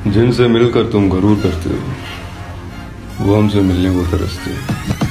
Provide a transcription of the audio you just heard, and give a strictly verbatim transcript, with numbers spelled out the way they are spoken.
जिनसे मिलकर तुम गरूर करते हो वो हमसे मिलने को तरसते हो।